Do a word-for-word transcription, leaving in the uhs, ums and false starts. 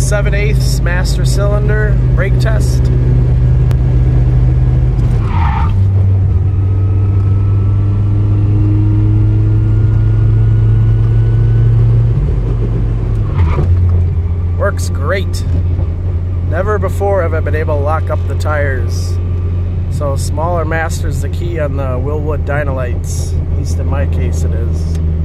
seven eighths master cylinder brake test. Works great. Never before have I been able to lock up the tires. So smaller master's the key on the Wilwood Dynalites. At least in my case it is.